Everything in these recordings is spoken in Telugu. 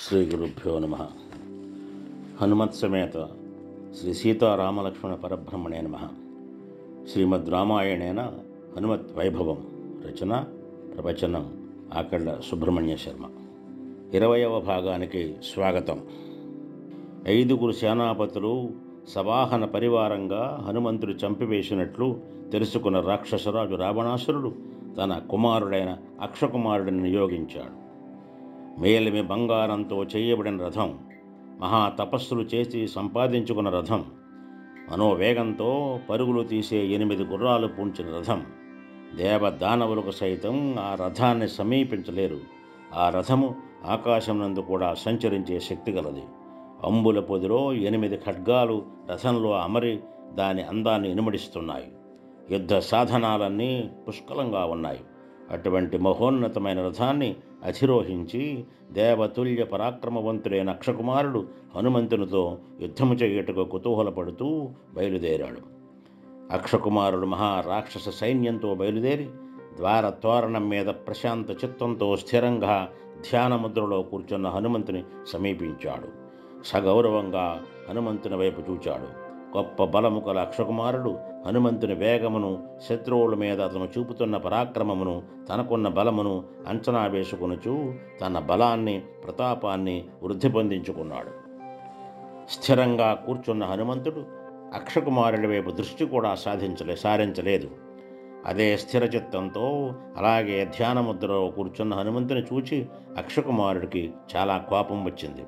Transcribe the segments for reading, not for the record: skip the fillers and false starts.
శ్రీ గురుభ్యో నమ. హనుమత్ సమేత శ్రీ సీతారామలక్ష్మణ పరబ్రహ్మణే నమ. శ్రీమద్ రామాయణేన హనుమత్ వైభవం. రచన ప్రవచనం ఆకళ్ళ సుబ్రహ్మణ్య శర్మ. 20వ భాగానికి స్వాగతం. 5 సేనాపతులు సవాహన పరివారంగా హనుమంతుడు చంపివేసినట్లు తెలుసుకున్న రాక్షసరాజు రావణాసురుడు తన కుమారుడైన అక్షకుమారుడిని నియోగించాడు. మేలిమి బంగారంతో చేయబడిన రథం, మహాతపస్సులు చేసి సంపాదించుకున్న రథం, మనోవేగంతో పరుగులు తీసే 8 గుర్రాలు పూంచిన రథం. దేవదానవులకు సైతం ఆ రథాన్ని సమీపించలేరు. ఆ రథము ఆకాశం నందు కూడా సంచరించే శక్తి గలది. అంబుల పొదిలో 8 ఖడ్గాలు రథంలో అమరి దాని అందాన్ని ఇనుమడిస్తున్నాయి. యుద్ధ సాధనాలన్నీ పుష్కలంగా ఉన్నాయి. అటువంటి మహోన్నతమైన రథాన్ని అధిరోహించి దేవతుల్య పరాక్రమవంతుడైన అక్షకుమారుడు హనుమంతునితో యుద్ధము చేయుటకు కుతూహలపడుతూ బయలుదేరాడు. అక్షకుమారుడు మహారాక్షస సైన్యంతో బయలుదేరి ద్వారతోరణం మీద ప్రశాంత చిత్తంతో స్థిరంగా ధ్యానముద్రలో కూర్చున్న హనుమంతుని సమీపించాడు. సగౌరవంగా హనుమంతుని వైపు చూచాడు. గొప్ప బలము కల అక్షకుమారుడు హనుమంతుని వేగమును, శత్రువుల మీద అతను చూపుతున్న పరాక్రమమును, తనకున్న బలమును అంచనా వేసుకొనుచూ తన బలాన్ని, ప్రతాపాన్ని వృద్ధి పొందించుకున్నాడు. స్థిరంగా కూర్చున్న హనుమంతుడు అక్షకుమారుడి వైపు దృష్టి కూడా సారించలేదు. అదే స్థిరచిత్తంతో అలాగే ధ్యానముద్రలో కూర్చున్న హనుమంతుని చూచి అక్షకుమారుడికి చాలా కోపం వచ్చింది.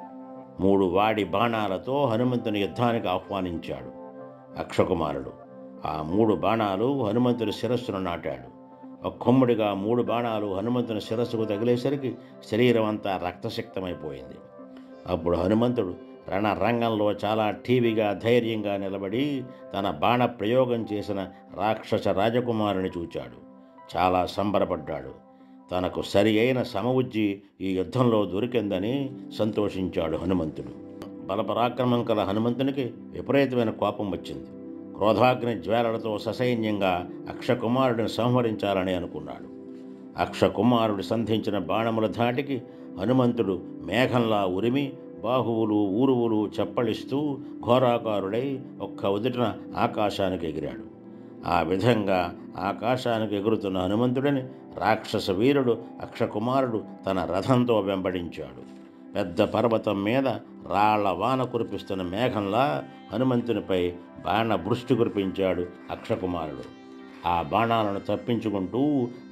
3 వాడి బాణాలతో హనుమంతుని యుద్ధానికి ఆహ్వానించాడు. అక్షకుమారుడు ఆ 3 బాణాలు హనుమంతుని శిరస్సును నాటాడు. ఒక్కొమ్మడిగా 3 బాణాలు హనుమంతుని శిరస్సుకు తగిలేసరికి శరీరం అంతా రక్తసిక్తమైపోయింది. అప్పుడు హనుమంతుడు రణరంగంలో చాలా ఠీవిగా ధైర్యంగా నిలబడి తన బాణ ప్రయోగం చేసిన రాక్షస రాజకుమారుని చూచాడు. చాలా సంబరపడ్డాడు. తనకు సరి అయిన సమవుజ్జి ఈ యుద్ధంలో దొరికిందని సంతోషించాడు హనుమంతుడు. బలపరాక్రమం కల హనుమంతునికి విపరీతమైన కోపం వచ్చింది. క్రోధాగ్ని జ్వాలలతో ససైన్యంగా అక్షకుమారుడిని సంహరించాలని అనుకున్నాడు. అక్షకుమారుడు సంధించిన బాణముల ధాటికి హనుమంతుడు మేఘంలా ఉరిమి బాహువులు, ఊరువులు చప్పళిస్తూ ఘోరాకారుడై ఒక్క ఉదుటిన ఆకాశానికి ఎగిరాడు. ఆ విధంగా ఆకాశానికి ఎగురుతున్న హనుమంతుడిని రాక్షస వీరుడు అక్షకుమారుడు తన రథంతో వెంబడించాడు. పెద్ద పర్వతం మీద రాళ్ల వాన కురిపిస్తున్న మేఘంలా హనుమంతునిపై బాణ వృష్టి కురిపించాడు అక్షకుమారుడు. ఆ బాణాలను తప్పించుకుంటూ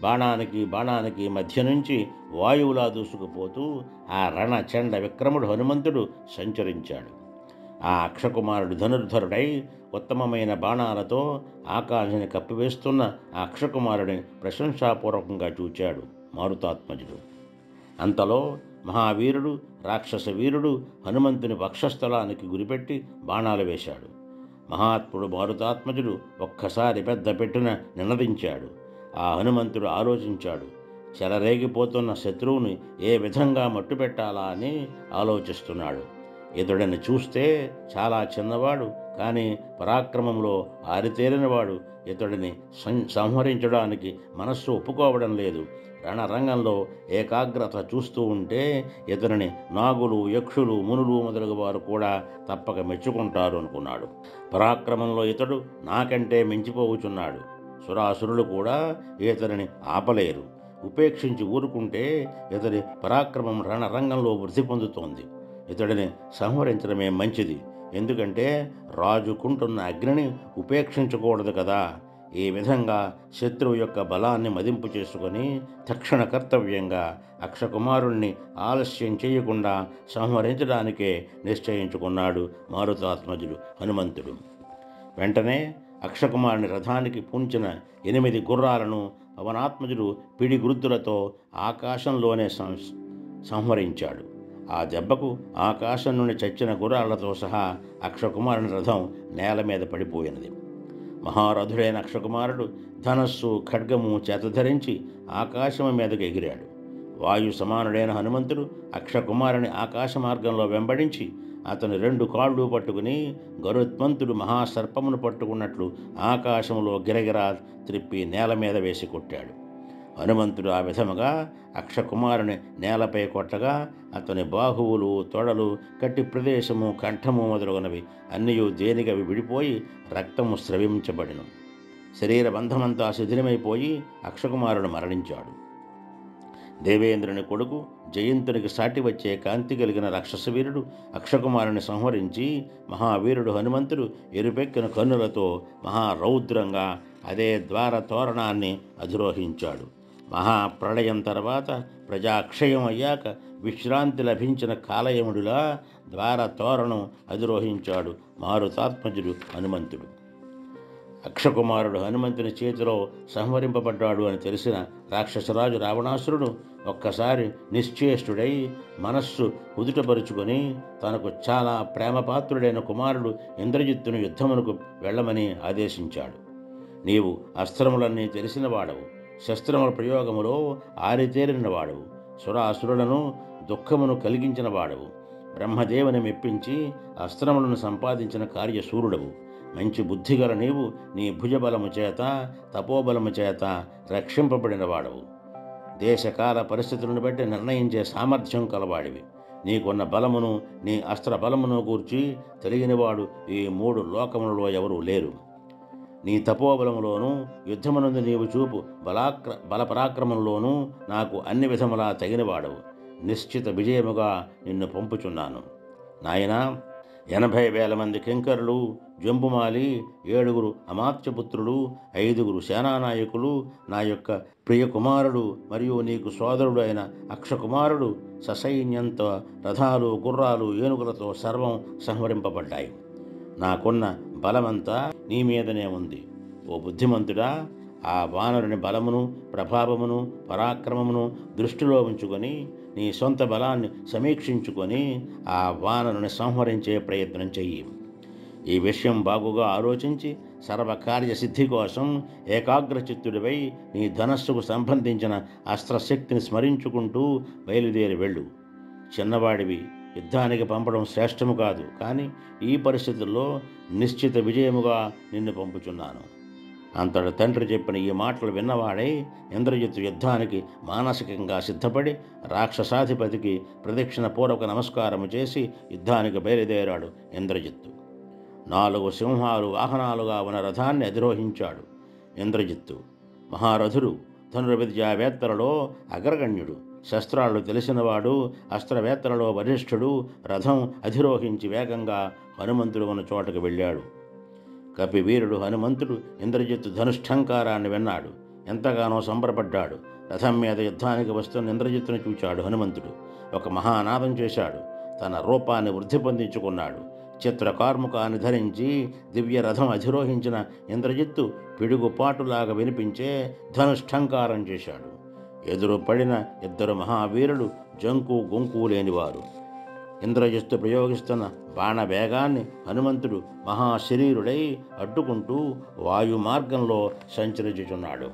బాణానికి మధ్య నుంచి వాయువులా దూసుకుపోతూ ఆ రణచండ విక్రముడు హనుమంతుడు సంచరించాడు. ఆ అక్షకుమారుడు ధనుర్ధరుడై ఉత్తమమైన బాణాలతో ఆకాశాన్ని కప్పివేస్తున్న ఆ అక్షకుమారుడిని ప్రశంసాపూర్వకంగా చూచాడు మారుతాత్మజుడు. అంతలో మహావీరుడు, రాక్షస వీరుడు హనుమంతుని వక్షస్థలానికి గురిపెట్టి బాణాలు వేశాడు. మహాత్ముడు మారుతాత్మజుడు ఒక్కసారి పెద్ద పెట్టున నినదించాడు. ఆ హనుమంతుడు ఆలోచించాడు. చెలరేగిపోతున్న శత్రువుని ఏ విధంగా మట్టుపెట్టాలా అని ఆలోచిస్తున్నాడు. ఇతడిని చూస్తే చాలా చిన్నవాడు, కానీ పరాక్రమంలో ఆరితేరినవాడు. ఇతడిని సంహరించడానికి మనస్సు ఒప్పుకోవడం లేదు. రణరంగంలో ఏకాగ్రత చూస్తూ ఉంటే ఇతనిని నాగులు, యక్షులు, మునులు మొదలగు వారు కూడా తప్పక మెచ్చుకుంటారు అనుకున్నాడు. పరాక్రమంలో ఇతడు నాకంటే మించిపోవుచున్నాడు. సురాసురులు కూడా ఇతనిని ఆపలేరు. ఉపేక్షించి ఊరుకుంటే ఇతడి పరాక్రమం రణరంగంలో వృద్ధి పొందుతోంది. ఇతడిని సంహరించడమే మంచిది. ఎందుకంటే రాజుకుంటున్న అగ్నిని ఉపేక్షించకూడదు కదా. ఈ విధంగా శత్రువు యొక్క బలాన్ని మదింపు చేసుకొని తక్షణ కర్తవ్యంగా అక్షకుమారుణ్ణి ఆలస్యం చేయకుండా సంహరించడానికే నిశ్చయించుకున్నాడు మారుతాత్మజుడు హనుమంతుడు. వెంటనే అక్షకుమారుని రథానికి పూంచిన 8 గుర్రాలను పవనాత్మజుడు పిడిగురుద్దులతో ఆకాశంలోనే సంహరించాడు. ఆ దెబ్బకు ఆకాశం నుండి చచ్చిన గుర్రాలతో సహా అక్షకుమారుని రథం నేల మీద పడిపోయినది. మహారథుడైన అక్షకుమారుడు ధనస్సు, ఖడ్గము చేతధరించి ఆకాశము మీదకు ఎగిరాడు. వాయు సమానుడైన హనుమంతుడు అక్షకుమారుని ఆకాశ మార్గంలో వెంబడించి అతని 2 కాళ్ళు పట్టుకుని గరుత్మంతుడు మహాసర్పమును పట్టుకున్నట్లు ఆకాశంలో గిరగిరా త్రిప్పి నేల మీద వేసి కొట్టాడు. హనుమంతుడు ఆ విధముగా అక్షకుమారుని నేలపై కొట్టగా అతని బాహువులు, తొడలు, కట్టి ప్రదేశము, కంఠము మొదలగునవి అన్నయూ దేనికవి విడిపోయి రక్తము స్రవించబడిను. శరీర బంధమంతా శిథిలమైపోయి అక్షకుమారుడు మరణించాడు. దేవేంద్రుని కొడుకు జయంతునికి సాటి వచ్చే కాంతి కలిగిన రాక్షసవీరుడు అక్షకుమారుని సంహరించి మహావీరుడు హనుమంతుడు ఎరుపెక్కిన కన్నులతో మహారౌద్రంగా అదే ద్వార తోరణాన్ని అధిరోహించాడు. మహాప్రళయం తర్వాత ప్రజాక్షయం అయ్యాక విశ్రాంతి లభించిన కాలయముడిలా ద్వార తోరణం అధిరోహించాడు మారుతాత్మజుడు హనుమంతుడు. అక్షకుమారుడు హనుమంతుని చేతిలో సంహరింపబడ్డాడు అని తెలిసిన రాక్షసరాజు రావణాసురుడు ఒక్కసారి నిశ్చేష్టుడై మనస్సు కుదుటపరుచుకొని తనకు చాలా ప్రేమపాత్రుడైన కుమారుడు ఇంద్రజిత్తును యుద్ధమునకు వెళ్ళమని ఆదేశించాడు. నీవు అస్త్రములన్నీ తెలిసిన వాడవు, శస్త్రముల ప్రయోగములో ఆరితేరిన వాడవు, సురాసురులను దుఃఖమును కలిగించిన వాడవు, బ్రహ్మదేవుని మెప్పించి అస్త్రములను సంపాదించిన కార్యశూరుడవు. మంచి బుద్ధిగల నీవు నీ భుజబలము చేత, తపోబలము చేత రక్షింపబడిన వాడవు. దేశకాల పరిస్థితులను బట్టి నిర్ణయించే సామర్థ్యం కలవాడివి. నీకున్న బలమును, నీ అస్త్ర బలమును గూర్చి తెలియనివాడు ఈ 3 లోకములలో ఎవరూ లేరు. నీ తపోబలములోనూ యుద్ధమునందు నీవు చూపు బలపరాక్రమంలోనూ నాకు అన్ని విధములా తగినవాడవు. నిశ్చిత విజయముగా నిన్ను పంపుచున్నాను. నాయనా, 80,000 మంది కింకరులు, జంబుమాలి, 7 అమాత్యపుత్రులు, 5 సేనానాయకులు, నా యొక్క ప్రియ కుమారుడు మరియు నీకు సోదరుడు అయిన అక్షకుమారుడు ససైన్యంతో రథాలు, గుర్రాలు, ఏనుగులతో సర్వం సంహరింపబడ్డాయి. నాకున్న బలమంతా నీ మీదనే ఉంది. ఓ బుద్ధిమంతుడా, ఆ వానరుని బలమును, ప్రభావమును, పరాక్రమమును దృష్టిలో ఉంచుకొని నీ సొంత బలాన్ని సమీక్షించుకొని ఆ వానరుని సంహరించే ప్రయత్నం చెయ్యి. ఈ విషయం బాగుగా ఆలోచించి సర్వకార్య సిద్ధి కోసం ఏకాగ్రచిత్తుడివై నీ ధనస్సుకు సంబంధించిన అస్త్రశక్తిని స్మరించుకుంటూ బయలుదేరి వెళ్ళు. చిన్నవాడివి, యుద్ధానికి పంపడం శ్రేష్టము కాదు, కానీ ఈ పరిస్థితుల్లో నిశ్చిత విజయముగా నిన్ను పంపుచున్నాను. అంతటి తండ్రి చెప్పిన ఈ మాటలు విన్నవాడై ఇంద్రజిత్తు యుద్ధానికి మానసికంగా సిద్ధపడి రాక్షసాధిపతికి ప్రదక్షిణపూర్వక నమస్కారము చేసి యుద్ధానికి బయలుదేరాడు. ఇంద్రజిత్తు 4 సింహాలు వాహనాలుగా ఉన్న రథాన్ని అధిరోహించాడు. ఇంద్రజిత్తు మహారథుడు, ధనుర్విద్యావేత్తలలో అగ్రగణ్యుడు, శస్త్రాలు తెలిసినవాడు, అస్త్రవేత్తలలో వరిష్ఠుడు. రథం అధిరోహించి వేగంగా హనుమంతుడు ఉన్న చోటకు వెళ్ళాడు. కపివీరుడు హనుమంతుడు ఇంద్రజిత్తు ధనుష్ఠంకారాన్ని విన్నాడు. ఎంతగానో సంబరపడ్డాడు. రథం మీద యుద్ధానికి వస్తున్న ఇంద్రజిత్తును చూచాడు. హనుమంతుడు ఒక మహానాదం చేశాడు. తన రూపాన్ని వృద్ధి పొందించుకున్నాడు. చిత్రకార్ముకాన్ని ధరించి దివ్య రథం అధిరోహించిన ఇంద్రజిత్తు పిడుగుపాటులాగా వినిపించే ధనుష్ఠంకారం చేశాడు. ఎదురు పడిన 2 మహావీరులు జంకు గొంకు లేనివారు. ఇంద్రజిత్తు ప్రయోగిస్తున్న బాణవేగాన్ని హనుమంతుడు మహాశరీరుడై అడ్డుకుంటూ వాయు మార్గంలో సంచరించుచున్నాడు.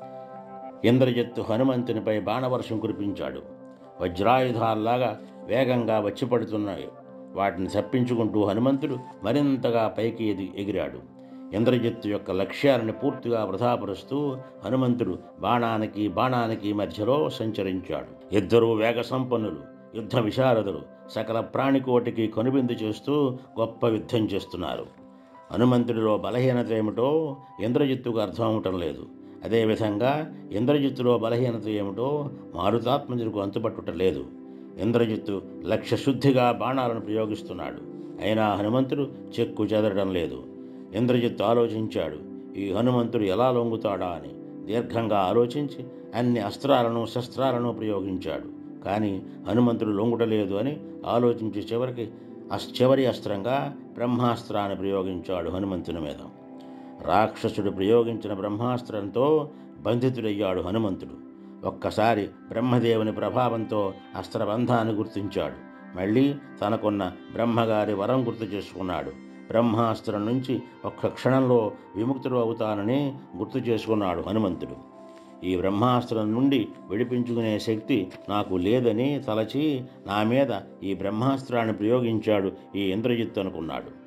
ఇంద్రజిత్తు హనుమంతునిపై బాణవర్షం కురిపించాడు. వజ్రాయుధాల్లాగా వేగంగా వచ్చి పడుతున్నాయి. వాటిని తప్పించుకుంటూ హనుమంతుడు మరింతగా పైకి ఎగిరాడు. ఇంద్రజిత్తు యొక్క లక్ష్యాలను పూర్తిగా వృధాపరుస్తూ హనుమంతుడు బాణానికి మధ్యలో సంచరించాడు. 2 వేగ సంపన్నులు, యుద్ధ విశారదులు, సకల ప్రాణికోటికి కనువిందు చేస్తూ గొప్ప యుద్ధం చేస్తున్నారు. హనుమంతుడిలో బలహీనత ఏమిటో ఇంద్రజిత్తుకు అర్థం అవటం లేదు. అదేవిధంగా ఇంద్రజిత్తులో బలహీనత ఏమిటో మారుతాత్మజుడికి అంతుపట్టుట లేదు. ఇంద్రజిత్తు లక్ష్యశుద్ధిగా బాణాలను ప్రయోగిస్తున్నాడు. అయినా హనుమంతుడు చెక్కు చెదరడం లేదు. ఇంద్రజిత్తు ఆలోచించాడు, ఈ హనుమంతుడు ఎలా లొంగుతాడా అని. దీర్ఘంగా ఆలోచించి అన్ని అస్త్రాలను, శస్త్రాలను ప్రయోగించాడు. కానీ హనుమంతుడు లొంగుటలేదు అని ఆలోచించి చివరి అస్త్రంగా బ్రహ్మాస్త్రాన్ని ప్రయోగించాడు హనుమంతుని మీద. రాక్షసుడు ప్రయోగించిన బ్రహ్మాస్త్రంతో బంధితుడయ్యాడు హనుమంతుడు. ఒక్కసారి బ్రహ్మదేవుని ప్రభావంతో అస్త్రబంధాన్ని గుర్తించాడు. మళ్ళీ తనకున్న బ్రహ్మగారి వరం గుర్తు చేసుకున్నాడు. బ్రహ్మాస్త్రం నుంచి ఒక్క క్షణంలో విముక్తుడు అవుతానని గుర్తు చేసుకున్నాడు హనుమంతుడు. ఈ బ్రహ్మాస్త్రం నుండి విడిపించుకునే శక్తి నాకు లేదని తలచి నా మీద ఈ బ్రహ్మాస్త్రాన్ని ప్రయోగించాడు ఈ ఇంద్రజిత్తు అనుకున్నాడు.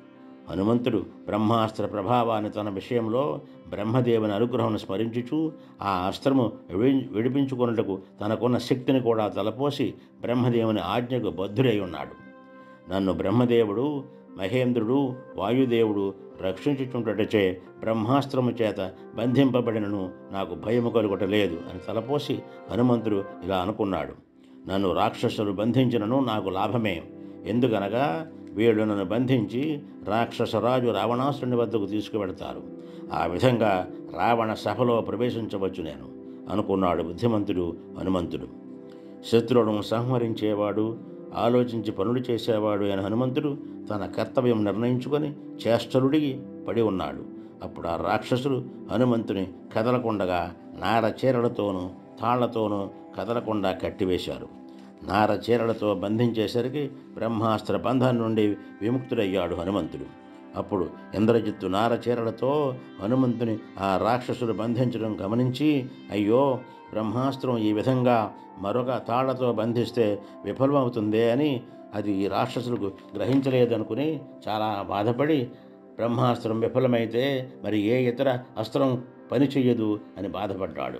హనుమంతుడు బ్రహ్మాస్త్ర ప్రభావాన్ని తన విషయంలో బ్రహ్మదేవుని అనుగ్రహం స్మరించుచు ఆ అస్త్రము విడిపించుకొనుటకు తనకున్న శక్తిని కూడా తలపోసి బ్రహ్మదేవుని ఆజ్ఞకు బద్ధుడై ఉన్నాడు. నన్ను బ్రహ్మదేవుడు, మహేంద్రుడు, వాయుదేవుడు రక్షించుచుంటచే బ్రహ్మాస్త్రము చేత బంధింపబడినను నాకు భయము కలుగటలేదు అని తలపోసి హనుమంతుడు ఇలా అనుకున్నాడు. నన్ను రాక్షసులు బంధించినను నాకు లాభమే. ఎందుకనగా వీళ్ళు నన్ను బంధించి రాక్షసరాజు రావణాసురుని వద్దకు తీసుకువెడతారు. ఆ విధంగా రావణ సభలో ప్రవేశించవచ్చు నేను అనుకున్నాడు బుద్ధిమంతుడు హనుమంతుడు. శత్రువును సంహరించేవాడు, ఆలోచించి పనులు చేసేవాడు అయిన హనుమంతుడు తన కర్తవ్యం నిర్ణయించుకొని చేష్టలుడిగి పడి ఉన్నాడు. అప్పుడు ఆ రాక్షసులు హనుమంతుని కదలకుండగా నార చీరలతోనూ తాళ్లతోనూ కదలకుండా కట్టివేశారు. నార చీరలతో బంధించేసరికి బ్రహ్మాస్త్ర బంధం నుండి విముక్తుడయ్యాడు హనుమంతుడు. అప్పుడు ఇంద్రజిత్తు నార చీరలతో హనుమంతుని ఆ రాక్షసులు బంధించడం గమనించి, అయ్యో, బ్రహ్మాస్త్రం ఈ విధంగా మరొక తాళ్లతో బంధిస్తే విఫలమవుతుందే అని అది ఈ రాక్షసులకు గ్రహించలేదనుకుని చాలా బాధపడి, బ్రహ్మాస్త్రం విఫలమైతే మరి ఏ ఇతర అస్త్రం పనిచేయదు అని బాధపడ్డాడు.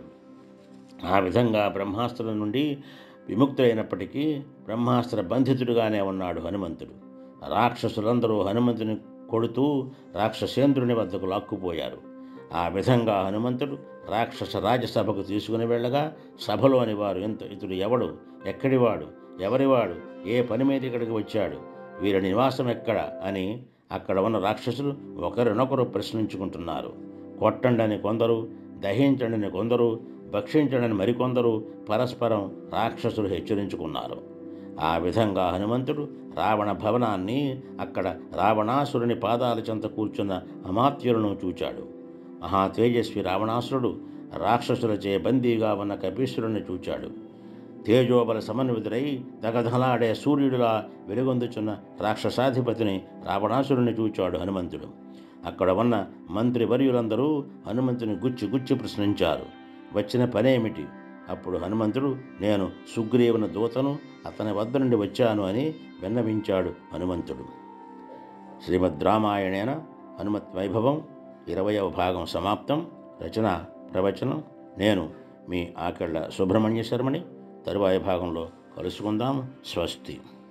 ఆ విధంగా బ్రహ్మాస్త్రం నుండి విముక్తులైనప్పటికీ బ్రహ్మాస్త్ర బంధితుడుగానే ఉన్నాడు హనుమంతుడు. రాక్షసులందరూ హనుమంతుని కొడుతూ రాక్షసేంద్రుని వద్దకు లాక్కుపోయారు. ఆ విధంగా హనుమంతుడు రాక్షస రాజసభకు తీసుకుని వెళ్ళగా సభలోని వారు ఇతడు ఎవడు, ఎక్కడివాడు, ఎవరివాడు, ఏ పని మీద ఇక్కడికి వచ్చాడు, వీరి నివాసం ఎక్కడ అని అక్కడ ఉన్న రాక్షసులు ఒకరినొకరు ప్రశ్నించుకుంటున్నారు. కొట్టండని కొందరు, దహించండని కొందరు, భక్షించడని మరికొందరు పరస్పరం రాక్షసులు హెచ్చరించుకున్నారు. ఆ విధంగా హనుమంతుడు రావణ భవనాన్ని, అక్కడ రావణాసురుని పాదాల చెంత కూర్చున్న అమాత్యులను చూచాడు. మహా తేజస్వి రావణాసురుడు రాక్షసులచే బందీగా ఉన్న కపీశ్వరుని చూచాడు. తేజోబల సమన్వితుడై దగదలాడే సూర్యుడిలా వెలుగొందుచున్న రాక్షసాధిపతిని రావణాసురుని చూచాడు హనుమంతుడు. అక్కడ ఉన్న మంత్రివర్యులందరూ హనుమంతుని గుచ్చి ప్రశ్నించారు, వచ్చిన పనేమిటి? అప్పుడు హనుమంతుడు, నేను సుగ్రీవుని దూతను, అతని వద్ద నుండి వచ్చాను అని విన్నవించాడు హనుమంతుడు. శ్రీమద్ రామాయణేన హనుమత్ వైభవం 20వ భాగం సమాప్తం. రచన ప్రవచనం నేను మీ ఆకెళ్ళ సుబ్రహ్మణ్య శర్మని. తరువాయి భాగంలో కలుసుకుందాం. స్వస్తి.